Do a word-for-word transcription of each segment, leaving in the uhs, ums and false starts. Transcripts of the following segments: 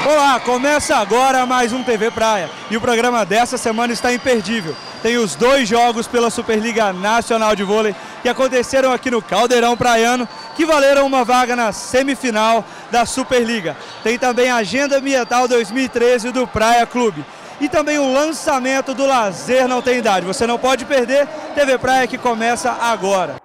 Olá, começa agora mais um T V Praia e o programa dessa semana está imperdível. Tem os dois jogos pela Superliga Nacional de Vôlei que aconteceram aqui no Caldeirão Praiano, que valeram uma vaga na semifinal da Superliga. Tem também a Agenda Ambiental dois mil e treze do Praia Clube. E também o lançamento do Lazer Não Tem Idade. Você não pode perder, T V Praia que começa agora.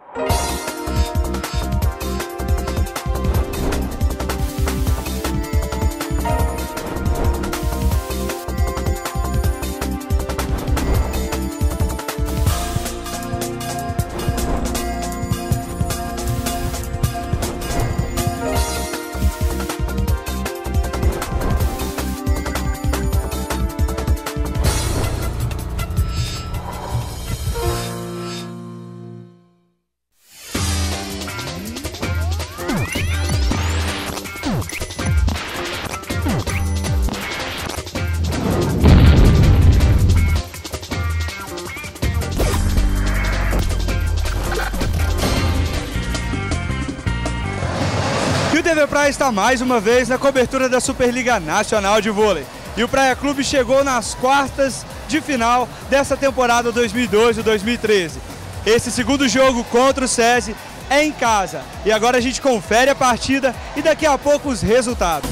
E o T V Praia está mais uma vez na cobertura da Superliga Nacional de Vôlei. E o Praia Clube chegou nas quartas de final dessa temporada dois mil e doze dois mil e treze. Esse segundo jogo contra o SESI é em casa. E agora a gente confere a partida e daqui a pouco os resultados.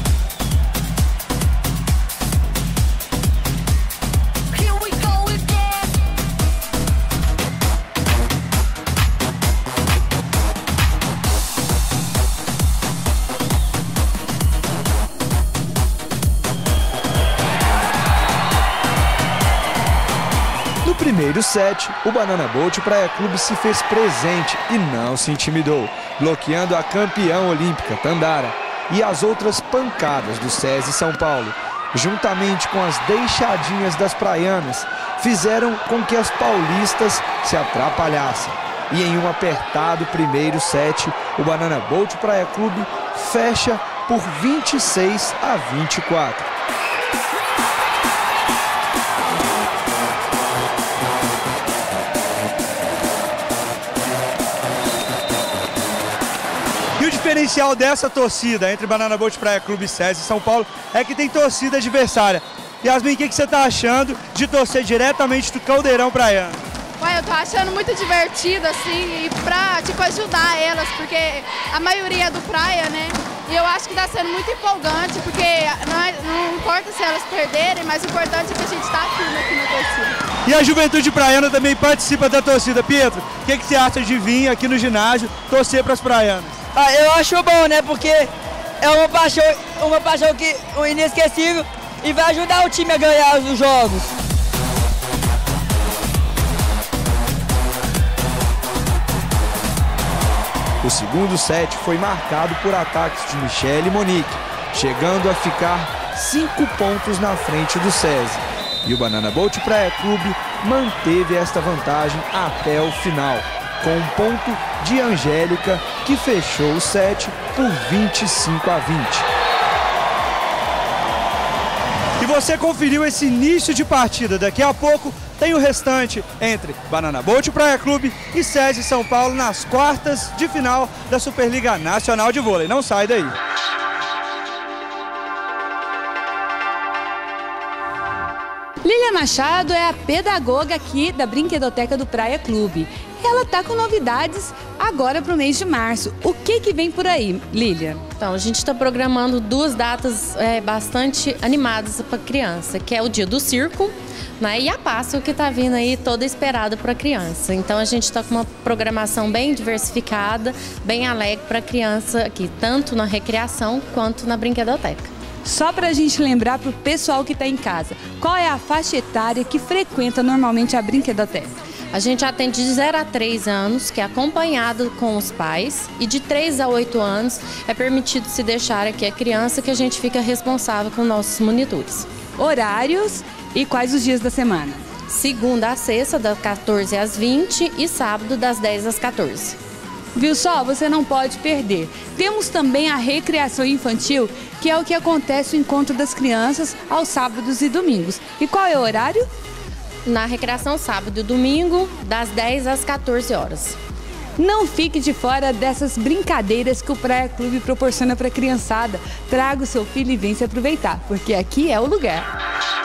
No primeiro set, o Banana Boat Praia Clube se fez presente e não se intimidou, bloqueando a campeã olímpica Tandara e as outras pancadas do SESI São Paulo, juntamente com as deixadinhas das praianas, fizeram com que as paulistas se atrapalhassem. E em um apertado primeiro set, o Banana Boat Praia Clube fecha por vinte e seis a vinte e quatro. E o diferencial dessa torcida entre Banana Boat Praia Clube e SESI São Paulo é que tem torcida adversária. Yasmin, o que, que você está achando de torcer diretamente do Caldeirão Praiano? Ué, eu tô achando muito divertido, assim, e pra, tipo, ajudar elas, porque a maioria é do praia, né? E eu acho que tá sendo muito empolgante, porque não, é, não importa se elas perderem, mas o importante é que a gente tá firme aqui na torcida. E a Juventude Praiana também participa da torcida. Pietro, o que, que você acha de vir aqui no ginásio torcer para as praianas? Ah, eu acho bom, né? Porque é uma paixão, uma paixão que, um inesquecível e vai ajudar o time a ganhar os jogos. O segundo set foi marcado por ataques de Michele e Monique, chegando a ficar cinco pontos na frente do SESI. E o Banana Boat Praia Clube manteve esta vantagem até o final, com um ponto de Angélica, que fechou o set por vinte e cinco a vinte. E você conferiu esse início de partida. Daqui a pouco tem o restante entre Banana Boat Praia Clube e SESI São Paulo nas quartas de final da Superliga Nacional de Vôlei. Não sai daí. Lília Machado é a pedagoga aqui da Brinquedoteca do Praia Clube. Ela está com novidades agora para o mês de março. O que que vem por aí, Lília? Então, a gente está programando duas datas é, bastante animadas para a criança, que é o dia do circo, né, e a Páscoa, que está vindo aí toda esperada para a criança. Então, a gente está com uma programação bem diversificada, bem alegre para a criança aqui, tanto na recreação quanto na brinquedoteca. Só para a gente lembrar para o pessoal que está em casa, qual é a faixa etária que frequenta normalmente a Brinquedoteca? A gente atende de zero a três anos, que é acompanhado com os pais, e de três a oito anos é permitido se deixar aqui a criança, que a gente fica responsável com nossos monitores. Horários e quais os dias da semana? Segunda a sexta, das quatorze às vinte, e sábado das dez às quatorze. Viu só? Você não pode perder. Temos também a recreação infantil, que é o que acontece o encontro das crianças aos sábados e domingos. E qual é o horário? Na recreação sábado e domingo, das dez às quatorze horas. Não fique de fora dessas brincadeiras que o Praia Clube proporciona para a criançada. Traga o seu filho e vem se aproveitar, porque aqui é o lugar.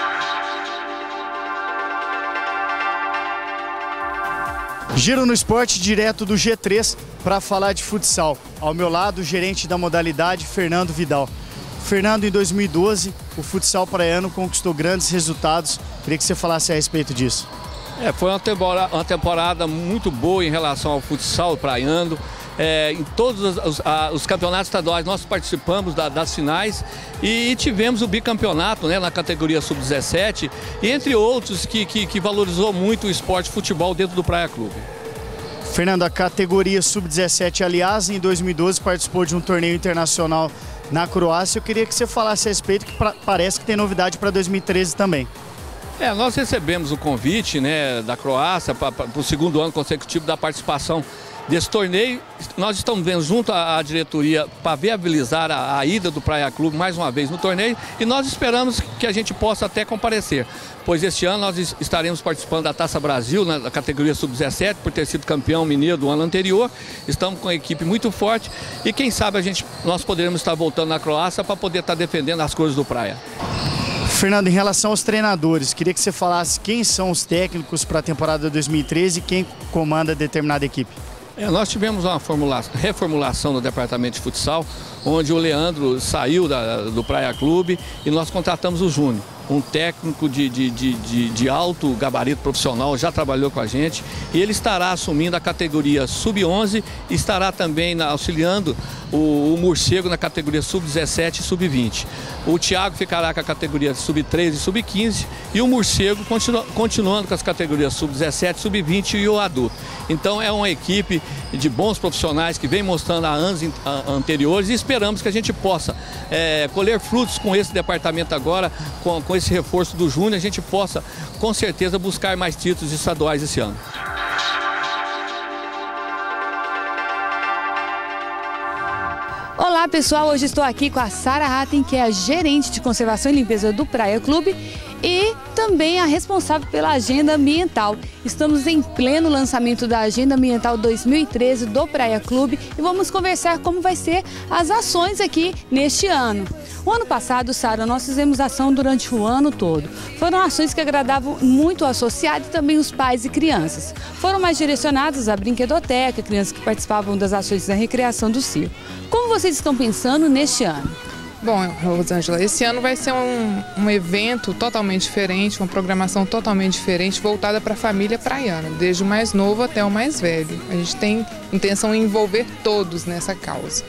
Giro no Esporte, direto do G três, para falar de futsal. Ao meu lado, o gerente da modalidade, Fernando Vidal. Fernando, em dois mil e doze, o futsal praiano conquistou grandes resultados. Queria que você falasse a respeito disso. É, foi uma temporada, uma temporada muito boa em relação ao futsal praiano. É, em todos os, os, a, os campeonatos estaduais nós participamos da, das finais e, e tivemos o bicampeonato, né, na categoria sub dezessete, e entre outros que, que, que valorizou muito o esporte futebol dentro do Praia Clube. Fernando, a categoria sub dezessete, aliás, em dois mil e doze participou de um torneio internacional na Croácia. Eu queria que você falasse a respeito, que pra, parece que tem novidade para dois mil e treze também. É, nós recebemos o convite, né, da Croácia para o segundo ano consecutivo da participação desse torneio. Nós estamos vendo junto à, à diretoria para viabilizar a, a ida do Praia Clube mais uma vez no torneio, e nós esperamos que a gente possa até comparecer, pois este ano nós estaremos participando da Taça Brasil na, na categoria sub dezessete, por ter sido campeão mineiro do ano anterior. Estamos com uma equipe muito forte e quem sabe a gente, nós poderemos estar voltando na Croácia para poder estar defendendo as cores do Praia. Fernando, em relação aos treinadores, queria que você falasse quem são os técnicos para a temporada dois mil e treze e quem comanda determinada equipe. É, nós tivemos uma formulação, reformulação no departamento de futsal, onde o Leandro saiu da, do Praia Clube e nós contratamos o Júnior, um técnico de, de, de, de, de alto gabarito profissional, já trabalhou com a gente, e ele estará assumindo a categoria sub onze e estará também na, auxiliando o, o Morcego na categoria sub dezessete e sub vinte. O Thiago ficará com a categoria sub treze e sub quinze e o Morcego continu, continuando com as categorias sub dezessete, sub vinte e o adulto. Então é uma equipe de bons profissionais que vem mostrando há anos anteriores e esperamos que a gente possa é, colher frutos com esse departamento agora, com, com esse reforço do Júnior, a gente possa com certeza buscar mais títulos estaduais esse ano. Olá pessoal, hoje estou aqui com a Sara Hatten, que é a gerente de conservação e limpeza do Praia Clube e também a responsável pela agenda ambiental. Estamos em pleno lançamento da Agenda Ambiental dois mil e treze do Praia Clube e vamos conversar como vai ser as ações aqui neste ano. O ano passado, Sara, nós fizemos ação durante o ano todo. Foram ações que agradavam muito o associado e também os pais e crianças. Foram mais direcionadas à brinquedoteca, crianças que participavam das ações da recreação do circo. Como vocês estão pensando neste ano? Bom, Rosângela, esse ano vai ser um, um evento totalmente diferente, uma programação totalmente diferente, voltada para a família praiana, desde o mais novo até o mais velho. A gente tem intenção em envolver todos nessa causa.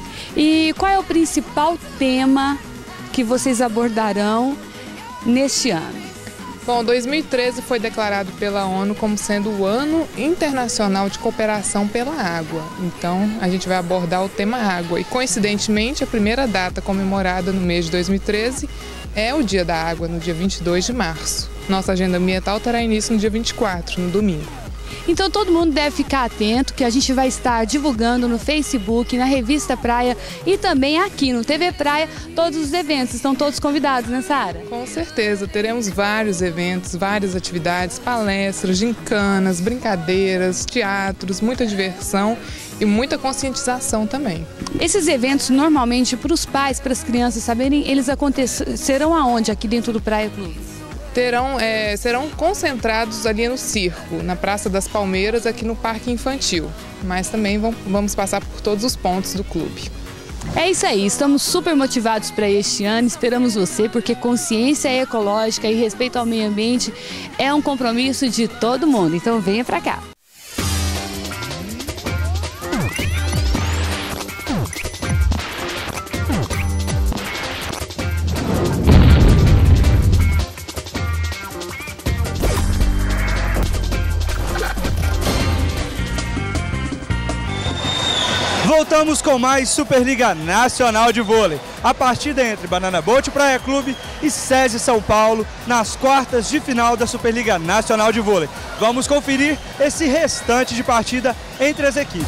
E qual é o principal tema que vocês abordarão neste ano? Bom, dois mil e treze foi declarado pela ONU como sendo o Ano Internacional de Cooperação pela Água. Então, a gente vai abordar o tema água. E, coincidentemente, a primeira data comemorada no mês de dois mil e treze é o Dia da Água, no dia vinte e dois de março. Nossa agenda ambiental terá início no dia vinte e quatro, no domingo. Então todo mundo deve ficar atento que a gente vai estar divulgando no Facebook, na Revista Praia e também aqui no T V Praia todos os eventos. Estão todos convidados, né, Sara? Com certeza, teremos vários eventos, várias atividades, palestras, gincanas, brincadeiras, teatros, muita diversão e muita conscientização também. Esses eventos normalmente para os pais, para as crianças saberem, eles acontecerão aonde aqui dentro do Praia Clube? Terão, é, serão concentrados ali no circo, na Praça das Palmeiras, aqui no Parque Infantil. Mas também vão, vamos passar por todos os pontos do clube. É isso aí, estamos super motivados para este ano, esperamos você, porque consciência ecológica e respeito ao meio ambiente é um compromisso de todo mundo, então venha para cá. Voltamos com mais Superliga Nacional de Vôlei. A partida entre Banana Boat Praia Clube e SESI São Paulo nas quartas de final da Superliga Nacional de Vôlei. Vamos conferir esse restante de partida entre as equipes.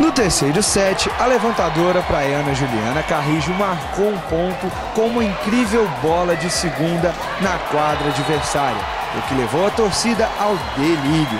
No terceiro set, a levantadora praiana Juliana Carrijo marcou um ponto com uma incrível bola de segunda na quadra adversária, o que levou a torcida ao delírio.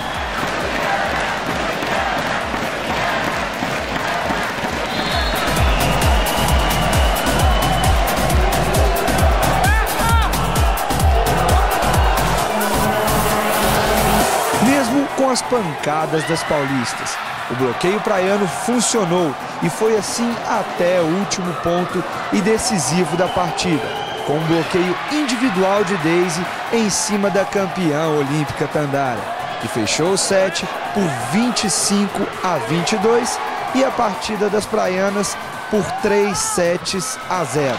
Mesmo com as pancadas das paulistas, o bloqueio praiano funcionou e foi assim até o último ponto e decisivo da partida, com um bloqueio individual de Daisy em cima da campeã olímpica Tandara, que fechou o set por vinte e cinco a vinte e dois e a partida das praianas por três sets a zero.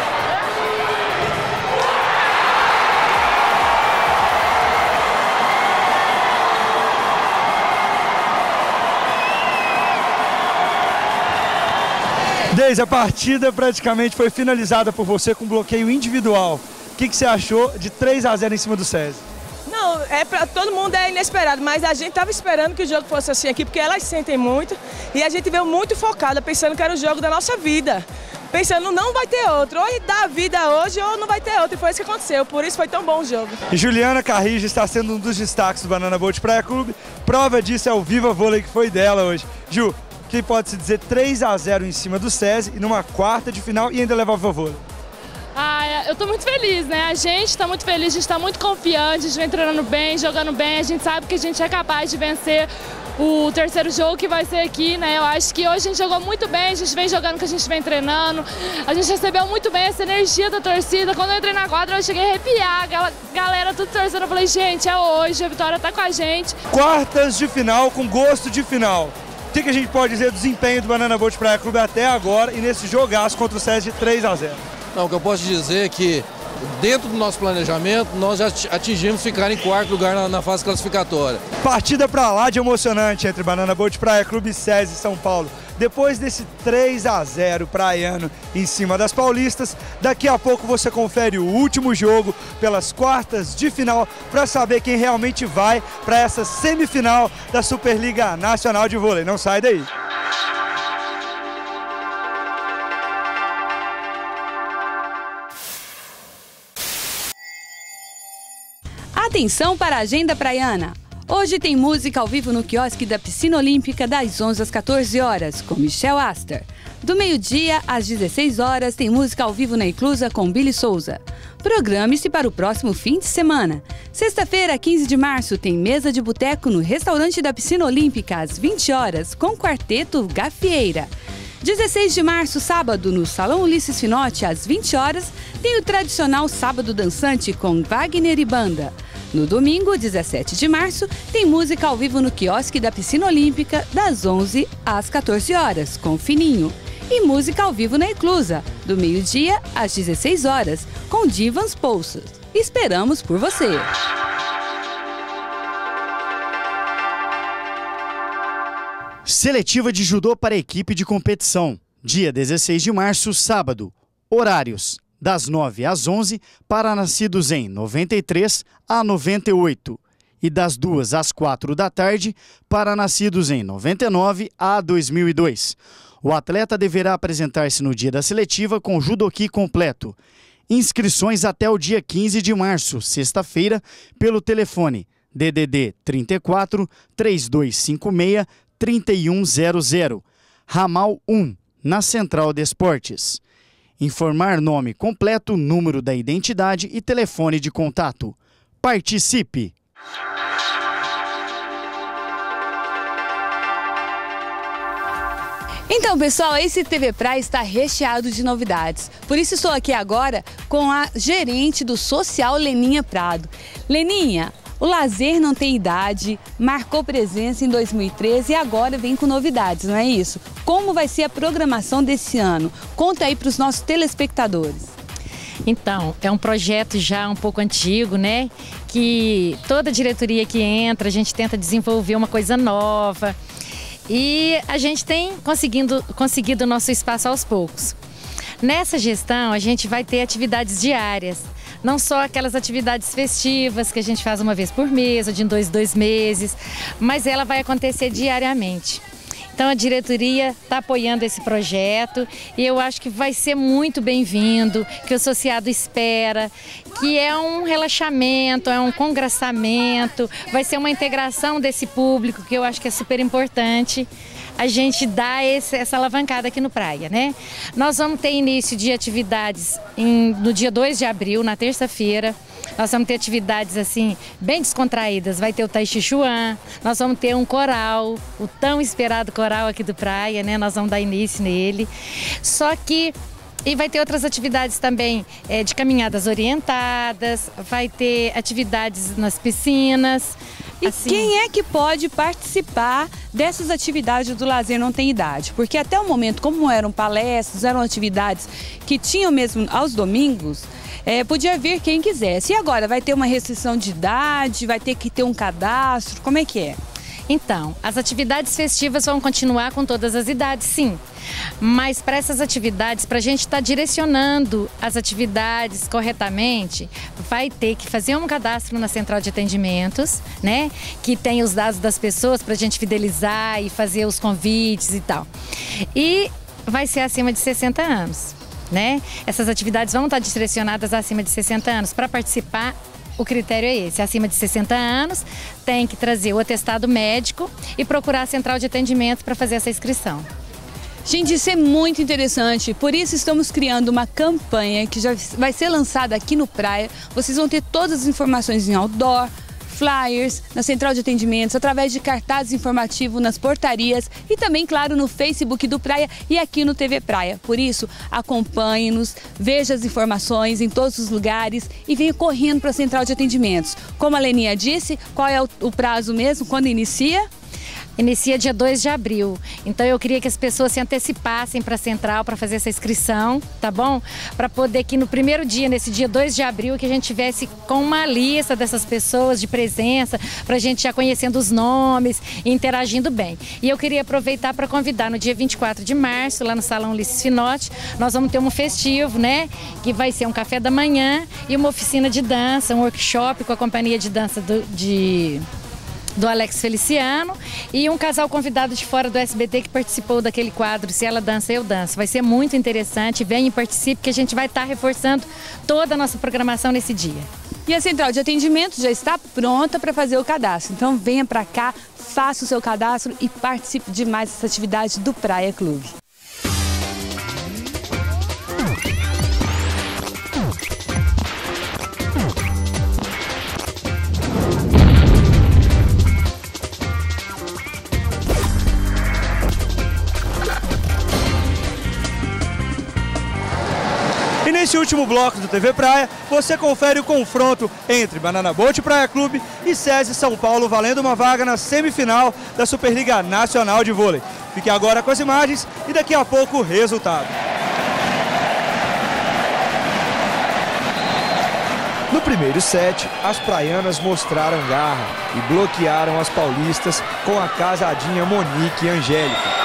Deise, a partida praticamente foi finalizada por você com bloqueio individual. O que, que você achou de três a zero em cima do SESI? Não, é pra, todo mundo é inesperado, mas a gente estava esperando que o jogo fosse assim aqui, porque elas sentem muito e a gente veio muito focada, pensando que era o jogo da nossa vida. Pensando, não vai ter outro, ou dá vida hoje ou não vai ter outro, e foi isso que aconteceu, por isso foi tão bom o jogo. E Juliana Carrijo está sendo um dos destaques do Banana Boat Praia Clube, prova disso é o Viva Vôlei que foi dela hoje. Ju, que pode-se dizer três a zero em cima do SESI e numa quarta de final e ainda levar o vovô. Ah, eu tô muito feliz, né? A gente tá muito feliz, a gente tá muito confiante, a gente vem treinando bem, jogando bem, a gente sabe que a gente é capaz de vencer o terceiro jogo que vai ser aqui, né? Eu acho que hoje a gente jogou muito bem, a gente vem jogando o que a gente vem treinando, a gente recebeu muito bem essa energia da torcida. Quando eu entrei na quadra eu cheguei a arrepiar, a galera tudo torcendo, eu falei, gente, é hoje, a vitória tá com a gente. Quartas de final com gosto de final. O que, que a gente pode dizer do desempenho do Banana Boat Praia Clube até agora e nesse jogaço contra o SESI de três a zero? Não, o que eu posso dizer é que dentro do nosso planejamento nós já atingimos ficar em quarto lugar na, na fase classificatória. Partida pra lá de emocionante entre Banana Boat Praia Clube e SESI São Paulo. Depois desse três a zero praiano em cima das paulistas, daqui a pouco você confere o último jogo pelas quartas de final para saber quem realmente vai para essa semifinal da Superliga Nacional de Vôlei. Não sai daí! Atenção para a agenda praiana! Hoje tem música ao vivo no quiosque da Piscina Olímpica das onze às quatorze horas, com Michel Aster. Do meio-dia às dezesseis horas tem música ao vivo na Inclusa com Billy Souza. Programe-se para o próximo fim de semana. Sexta-feira, quinze de março, tem mesa de boteco no restaurante da Piscina Olímpica às vinte horas, com Quarteto Gafieira. dezesseis de março, sábado, no Salão Ulisses Finotti, às vinte horas, tem o tradicional Sábado Dançante com Wagner e Banda. No domingo, dezessete de março, tem música ao vivo no quiosque da Piscina Olímpica, das onze às quatorze horas, com Fininho. E música ao vivo na Inclusa, do meio-dia às dezesseis horas, com Divans Poços. Esperamos por você! Seletiva de judô para a equipe de competição. Dia dezesseis de março, sábado. Horários: das nove às onze para nascidos em noventa e três a noventa e oito e das duas às quatro da tarde para nascidos em noventa e nove a dois mil e dois. O atleta deverá apresentar-se no dia da seletiva com judoki completo. Inscrições até o dia quinze de março, sexta-feira, pelo telefone D D D trinta e quatro, três dois cinco seis, três um zero zero, Ramal um, na Central de Esportes. Informar nome completo, número da identidade e telefone de contato. Participe! Então, pessoal, esse T V Praia está recheado de novidades. Por isso estou aqui agora com a gerente do Social, Leninha Prado. Leninha, o lazer não tem idade, marcou presença em dois mil e treze e agora vem com novidades, não é isso? Como vai ser a programação desse ano? Conta aí para os nossos telespectadores. Então, é um projeto já um pouco antigo, né? Que toda diretoria que entra, a gente tenta desenvolver uma coisa nova. E a gente tem conseguindo, conseguido o nosso espaço aos poucos. Nessa gestão, a gente vai ter atividades diárias. Não só aquelas atividades festivas que a gente faz uma vez por mês ou de dois, dois meses, mas ela vai acontecer diariamente. Então a diretoria está apoiando esse projeto e eu acho que vai ser muito bem-vindo, que o associado espera, que é um relaxamento, é um congraçamento, vai ser uma integração desse público, que eu acho que é super importante a gente dar esse, essa alavancada aqui no Praia, né? Nós vamos ter início de atividades em, no dia dois de abril, na terça-feira. Nós vamos ter atividades assim, bem descontraídas. Vai ter o Tai Chi Chuan, nós vamos ter um coral, o tão esperado coral aqui do Praia, né? Nós vamos dar início nele. Só que E vai ter outras atividades também é, de caminhadas orientadas, vai ter atividades nas piscinas. E assim. Quem é que pode participar dessas atividades do Lazer Não Tem Idade? Porque até o momento, como eram palestras, eram atividades que tinham mesmo aos domingos, é, podia vir quem quisesse. E agora, vai ter uma restrição de idade, vai ter que ter um cadastro, como é que é? Então, as atividades festivas vão continuar com todas as idades, sim. Mas para essas atividades, para a gente estar tá direcionando as atividades corretamente, vai ter que fazer um cadastro na central de atendimentos, né? Que tem os dados das pessoas para a gente fidelizar e fazer os convites e tal. E vai ser acima de sessenta anos, né? Essas atividades vão estar tá direcionadas acima de sessenta anos. Para participar, o critério é esse: acima de sessenta anos, tem que trazer o atestado médico e procurar a central de atendimento para fazer essa inscrição. Gente, isso é muito interessante, por isso estamos criando uma campanha que já vai ser lançada aqui no Praia. Vocês vão ter todas as informações em outdoor, flyers, na central de atendimentos, através de cartazes informativos nas portarias e também, claro, no Facebook do Praia e aqui no T V Praia. Por isso, acompanhe-nos, veja as informações em todos os lugares e venha correndo para a central de atendimentos. Como a Leninha disse, qual é o, o prazo mesmo, quando inicia? Inicia dia dois de abril, então eu queria que as pessoas se antecipassem para a central para fazer essa inscrição, tá bom? Para poder que no primeiro dia, nesse dia dois de abril, que a gente tivesse com uma lista dessas pessoas de presença, para a gente já conhecendo os nomes e interagindo bem. E eu queria aproveitar para convidar no dia vinte e quatro de março, lá no Salão Ulisses Finotti, nós vamos ter um festivo, né? Que vai ser um café da manhã e uma oficina de dança, um workshop com a companhia de dança do, de... do Alex Feliciano e um casal convidado de fora do S B T que participou daquele quadro Se Ela Dança, Eu Danço. Vai ser muito interessante, venha e participe, que a gente vai estar reforçando toda a nossa programação nesse dia. E a central de atendimento já está pronta para fazer o cadastro, então venha para cá, faça o seu cadastro e participe de mais dessa atividade do Praia Clube. E nesse último bloco do T V Praia, você confere o confronto entre Banana Boat Praia Clube e SESI São Paulo, valendo uma vaga na semifinal da Superliga Nacional de Vôlei. Fique agora com as imagens e daqui a pouco o resultado. No primeiro set, as praianas mostraram garra e bloquearam as paulistas com a casadinha Monique e Angélica.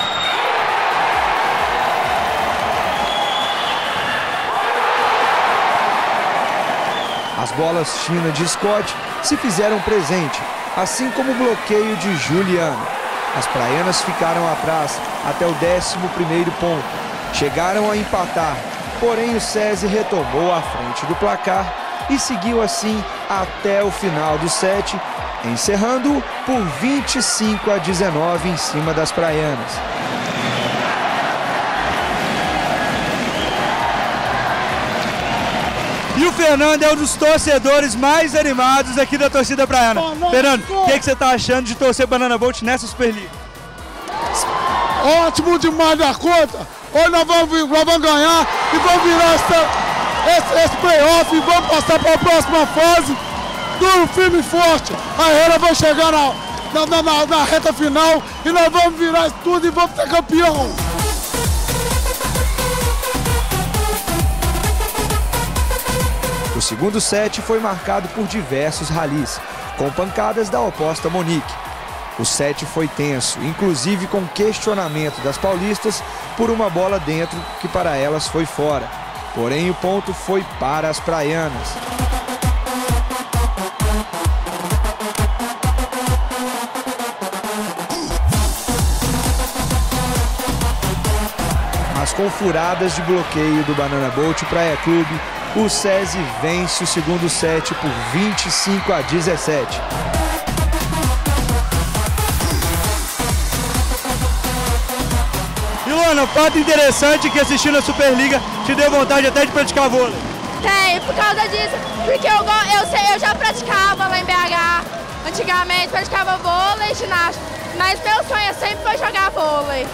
As bolas China de Scott se fizeram presente, assim como o bloqueio de Juliano. As praianas ficaram atrás até o décimo primeiro ponto. Chegaram a empatar, porém o SESI retomou a frente do placar e seguiu assim até o final do set, encerrando por vinte e cinco a dezenove em cima das praianas. E o Fernando é um dos torcedores mais animados aqui da torcida praiana. Fernando, o que, é que você está achando de torcer Banana Boat nessa Superliga? Ótimo demais da conta. Hoje nós vamos, nós vamos ganhar e vamos virar essa, esse, esse playoff e vamos passar para a próxima fase. Duro, firme e forte. A Herrera vai chegar na, na, na, na reta final e nós vamos virar isso tudo e vamos ser campeão. O segundo set foi marcado por diversos ralis, com pancadas da oposta Monique. O set foi tenso, inclusive com questionamento das paulistas por uma bola dentro que para elas foi fora. Porém, o ponto foi para as praianas. com furadas de bloqueio do Banana Boat Praia Clube, o SESI vence o segundo set por vinte e cinco a dezessete. E Luana, fato interessante que assistindo a Superliga te deu vontade até de praticar vôlei. Tem, por causa disso, porque eu, eu, sei, eu já praticava lá em B H, antigamente praticava vôlei e ginástica, mas meu sonho sempre foi jogar vôlei.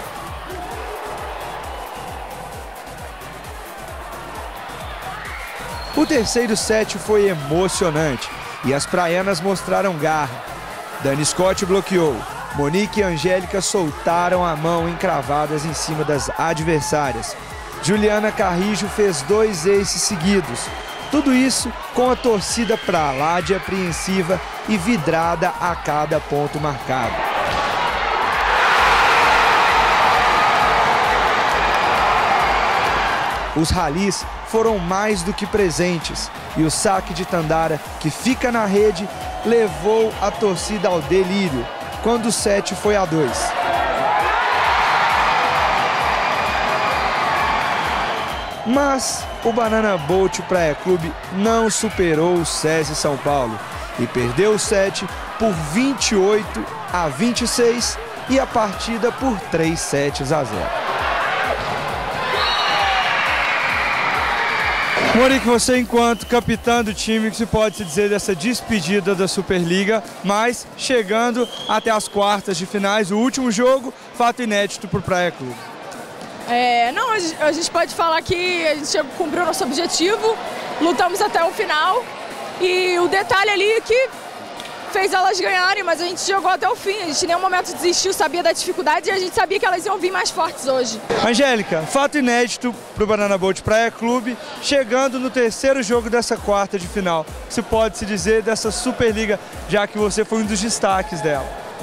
O terceiro set foi emocionante e as praianas mostraram garra. Dani Scott bloqueou, Monique e Angélica soltaram a mão encravadas em cima das adversárias. Juliana Carrijo fez dois aces seguidos. Tudo isso com a torcida pra lá de apreensiva e vidrada a cada ponto marcado. Os ralis foram mais do que presentes e o saque de Tandara, que fica na rede, levou a torcida ao delírio, quando o set foi a dois. Mas o Banana Boat Praia Clube não superou o SESI São Paulo e perdeu o set por vinte e oito a vinte e seis e a partida por três sets a zero. Monique, você enquanto capitã do time, que se pode se dizer dessa despedida da Superliga, mas chegando até as quartas de finais, o último jogo, fato inédito para o Praia Clube. É, não, a gente pode falar que a gente cumpriu o nosso objetivo, lutamos até o final e o detalhe ali é que fez elas ganharem, mas a gente jogou até o fim, a gente em nenhum momento desistiu, sabia da dificuldade e a gente sabia que elas iam vir mais fortes hoje. Angélica, fato inédito para o Banana Boat Praia Clube, chegando no terceiro jogo dessa quarta de final, se pode se dizer dessa Superliga, já que você foi um dos destaques dela.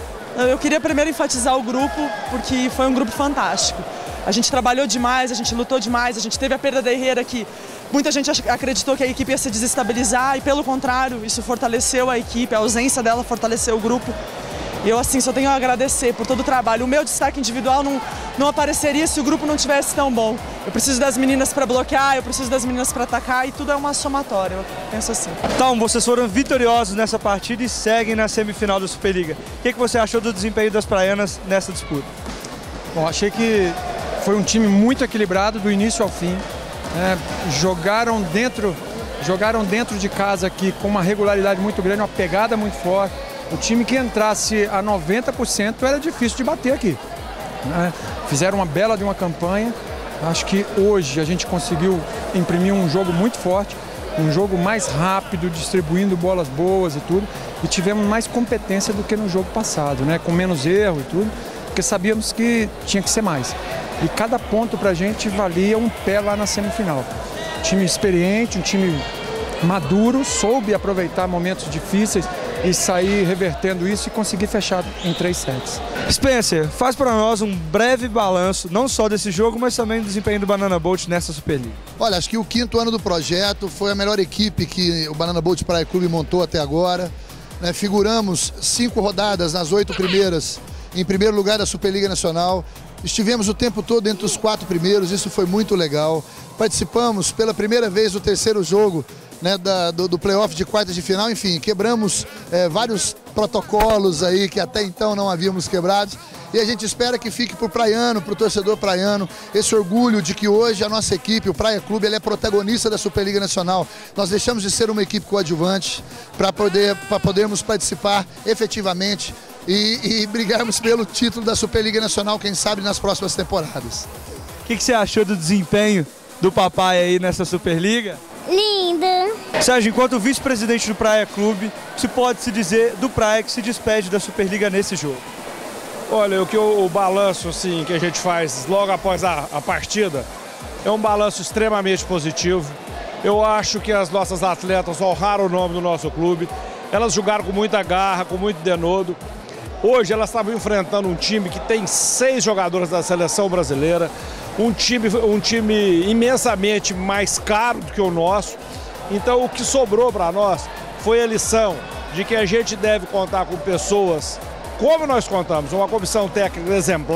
Eu queria primeiro enfatizar o grupo, porque foi um grupo fantástico. A gente trabalhou demais, a gente lutou demais, a gente teve a perda da Herrera que muita gente acreditou que a equipe ia se desestabilizar e pelo contrário, isso fortaleceu a equipe, a ausência dela fortaleceu o grupo. E eu assim só tenho a agradecer por todo o trabalho. O meu destaque individual não, não apareceria se o grupo não tivesse tão bom. Eu preciso das meninas para bloquear, eu preciso das meninas para atacar e tudo é uma somatória, eu penso assim. Então, vocês foram vitoriosos nessa partida e seguem na semifinal da Superliga. O que, que você achou do desempenho das praianas nessa disputa? Bom, achei que foi um time muito equilibrado do início ao fim. É, jogaram dentro, jogaram dentro de casa aqui com uma regularidade muito grande, uma pegada muito forte. O time que entrasse a noventa por cento era difícil de bater aqui. Né? Fizeram uma bela de uma campanha. Acho que hoje a gente conseguiu imprimir um jogo muito forte, um jogo mais rápido, distribuindo bolas boas e tudo. E tivemos mais competência do que no jogo passado, né? Com menos erro e tudo, porque sabíamos que tinha que ser mais. E cada ponto pra gente valia um pé lá na semifinal. Um time experiente, um time maduro, soube aproveitar momentos difíceis e sair revertendo isso e conseguir fechar em três sets. Spencer, faz para nós um breve balanço, não só desse jogo, mas também do desempenho do Banana Boat nessa Superliga. Olha, acho que o quinto ano do projeto foi a melhor equipe que o Banana Boat Praia Clube montou até agora. Né? Figuramos cinco rodadas nas oito primeiras, em primeiro lugar da Superliga Nacional. Estivemos o tempo todo entre os quatro primeiros, isso foi muito legal. Participamos pela primeira vez do terceiro jogo, né, da, do, do playoff de quartas de final, enfim, quebramos é, vários protocolos aí que até então não havíamos quebrado. E a gente espera que fique para o praiano, para o torcedor praiano, esse orgulho de que hoje a nossa equipe, o Praia Clube, ele é protagonista da Superliga Nacional. Nós deixamos de ser uma equipe coadjuvante para poder, para podermos participar efetivamente e, e brigarmos pelo título da Superliga Nacional, quem sabe nas próximas temporadas. O que, que você achou do desempenho do papai aí nessa Superliga? Linda! Sérgio, enquanto vice-presidente do Praia Clube, se pode se dizer do Praia que se despede da Superliga nesse jogo? Olha, o que o, o balanço assim, que a gente faz logo após a, a partida é um balanço extremamente positivo. Eu acho que as nossas atletas honraram o nome do nosso clube. Elas jogaram com muita garra, com muito denodo. Hoje elas estavam enfrentando um time que tem seis jogadoras da seleção brasileira, um time, um time imensamente mais caro do que o nosso. Então o que sobrou para nós foi a lição de que a gente deve contar com pessoas como nós contamos, uma comissão técnica exemplar,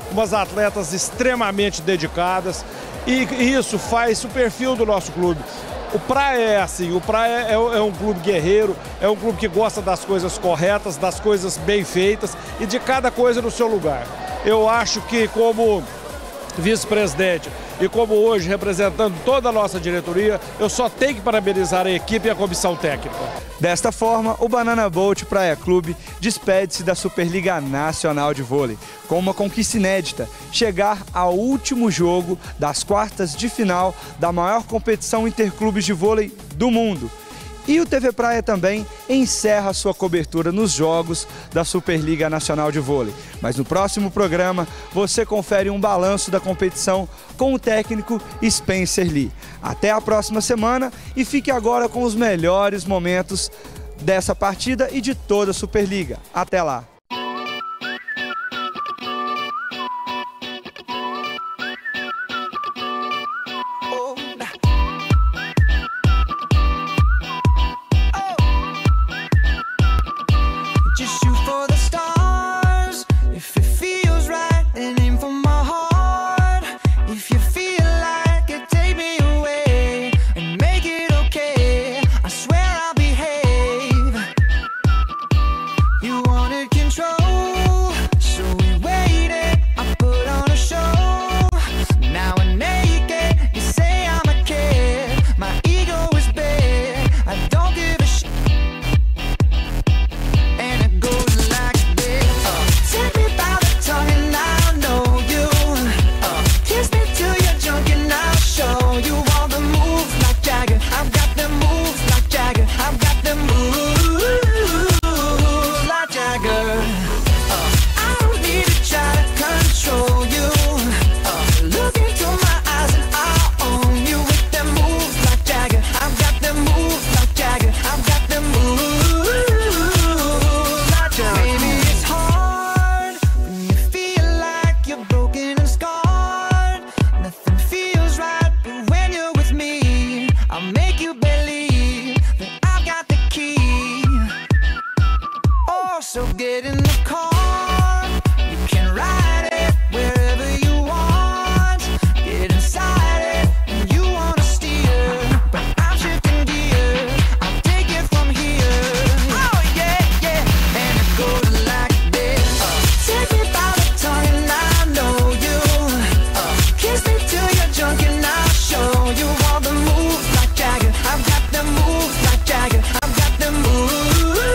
umas atletas extremamente dedicadas e isso faz o perfil do nosso clube. O Praia é assim, o Praia é, é um clube guerreiro, é um clube que gosta das coisas corretas, das coisas bem feitas e de cada coisa no seu lugar. Eu acho que como vice-presidente e como hoje representando toda a nossa diretoria, eu só tenho que parabenizar a equipe e a comissão técnica. Desta forma, o Banana Boat Praia Clube despede-se da Superliga Nacional de Vôlei com uma conquista inédita, chegar ao último jogo das quartas de final da maior competição interclubes de vôlei do mundo. E o T V Praia também encerra sua cobertura nos jogos da Superliga Nacional de Vôlei. Mas no próximo programa você confere um balanço da competição com o técnico Spencer Lee. Até a próxima semana e fique agora com os melhores momentos dessa partida e de toda a Superliga. Até lá! So get in the car, you can ride it wherever you want. Get inside it, and you wanna steer, but I'm shifting gears, I'll take it from here. Oh yeah, yeah, and it goes like this. Take me by the tongue and I know you. Kiss me till you're drunk and I'll show you all the moves like Jagger. I've got the moves like Jagger. I've got the moves.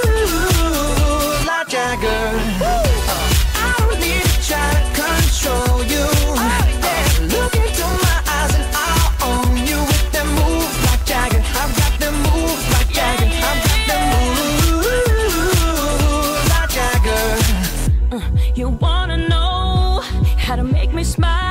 I don't need to try to control you. Look into my eyes and I'll own you with them moves like Jagger. I've got them moves like Jagger. I've got them moves like Jagger. You wanna know how to make me smile?